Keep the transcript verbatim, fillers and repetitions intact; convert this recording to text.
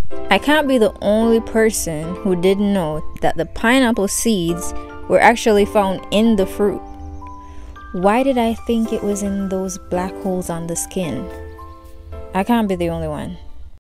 I can't be the only person who didn't know that the pineapple seeds were actually found in the fruit. Why did I think it was in those black holes on the skin? I can't be the only one.